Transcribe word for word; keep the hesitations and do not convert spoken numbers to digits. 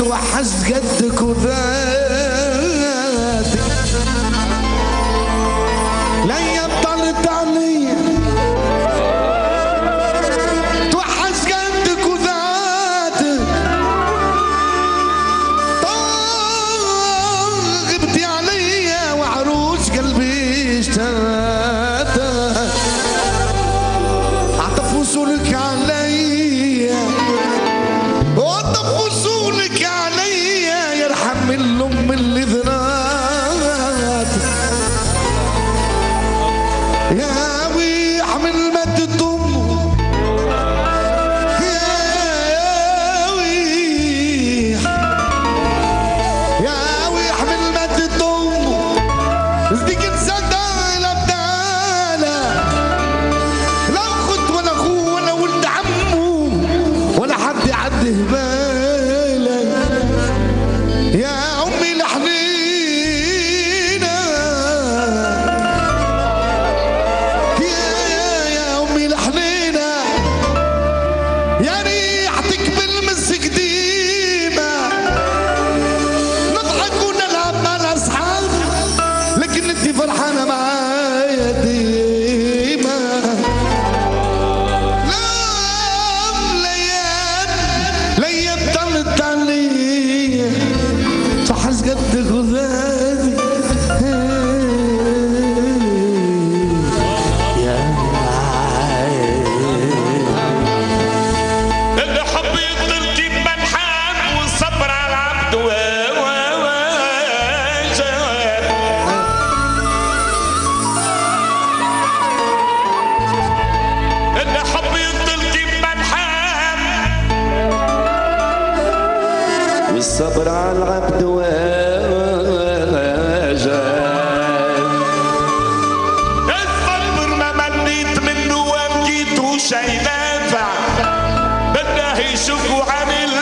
توحشت قدك وذاتك ليا طلت علي توحشت قدك وذاتك طاغبتي علي وعروس قلبي اشتاتك عطف وصولك علي وعطف وصولك علي يرحم الام اللي ذنات يا وي حمل مدة امه يا وي يا وي حمل مدة امه صديق انسدى لبداله لا اخت ولا اخوه ولا ولد عمه ولا حد يعدي هباله يا امي الحنينه يا يا يا امي الحنينه يا ريحتك بالمس قديمه نضحك ونلعب مع الاصحاب لكن انت فرحانه معايا ديما لا ليام ليام طلت علي صحص قدك وذاتي الحب يضل كيف منحان والصبر على العبد وجواب الحب يضل كيف منحان والصبر على العبد واجب الصبر ما مليت منه وبكيت وشي نافع بدنا يشوفوا عن